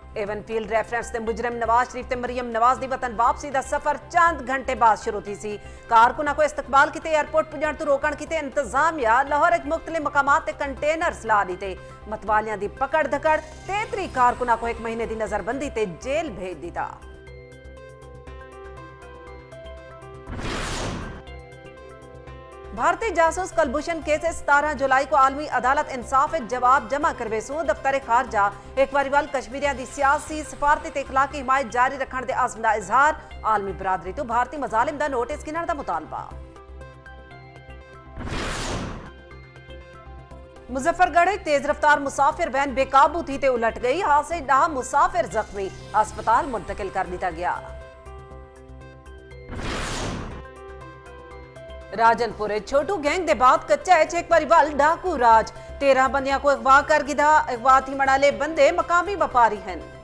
Avon field reference ते मुजरिम नवाज शरीफ ते मरियम नवाज दी वतन वापसी दा सफर चंद घंटे बाद शुरू थी सी। कारकुना को इस्तकबाल किते, एयरपोर्ट पुजण तो रोकण किते इंतजामिया लाहौर मुख्तलिफ मकामात ते कंटेनर्स ला दिते। मतवालियां दी पकड़ धकड़, 33 कारकुना को 1 महीने दी नजरबंदी ते जेल भेज दिता। भारतीय जासूस कुलभूषण केस 17 जुलाई को आलमी अदालत इंसाफ जवाब जमा करवेसू। दफ्तर खारजा एक बारी वाल कश्मीरिया दी सियासी सफारती ते इखलाकी हिमायत जारी रखण दे आज़म दा इजहार। आलमी बरादरी तो भारतीय मजालिम दा नोटिस गिनण दा मुतालबा। मुजफ्फरगढ़ तेज रफ्तार मुसाफिर वैन बेकाबू थी ते उलट गई। हादसे 10 मुसाफिर जख्मी, अस्पताल मुंतकिल कर दिया गया। राजनपुर छोटू गैंग दे बाद कच्चा एक बारी वाल डाकू राज। 13 बंदियां को अगवा कर गिधा। अगवा थी मनाले बंदे मकामी व्यापारी हैं।